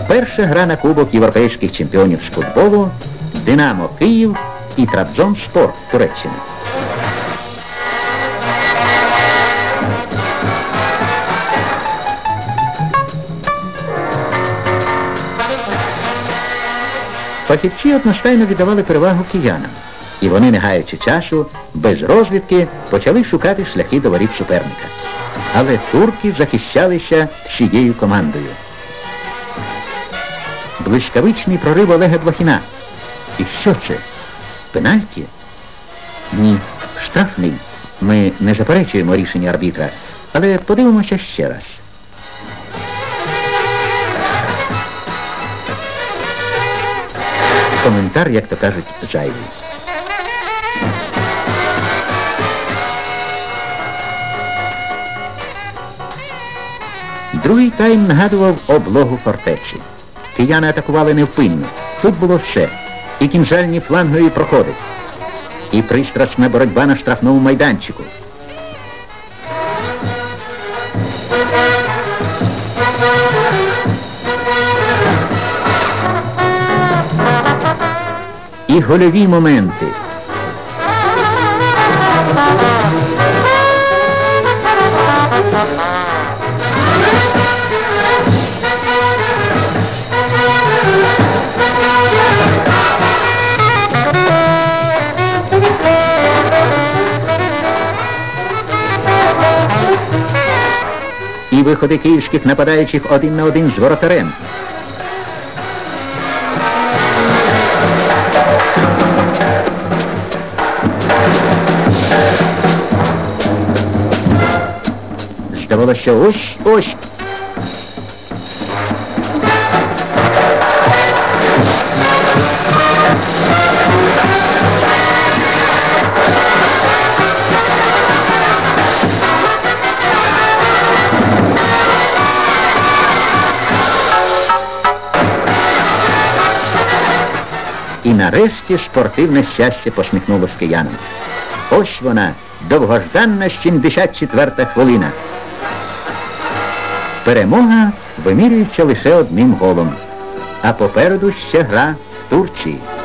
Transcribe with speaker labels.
Speaker 1: Перша гра на Кубок європейських чемпіонів з футболу «Динамо Київ» і «Трабзонспор» Туреччини. Фахівці одностайно віддавали перевагу киянам, і вони, не гаючи часу, без розвідки почали шукати шляхи до воріт суперника. Але турки захищалися всією командою. Блискавичний прорив Олега Блохіна. І що це? Пенальті? Ні, штрафний. Ми не заперечуємо рішення арбітра, але подивимося ще раз. Коментар, як то кажуть, зайвий. Другий тайм нагадував облогу фортечі. Кияни атакували невпинно. Тут було все. І кінжальні флангові проходи. І пристрасна боротьба на штрафному майданчику. І гольові моменти. І виходи київських нападаючих один на один з воротарем. Здавалося, ось. І нарешті спортивне щастя посміхнулося киянам. Ось вона, довгожданна 74-та хвилина. Перемога вимірюється лише одним голом, а попереду ще гра Турції.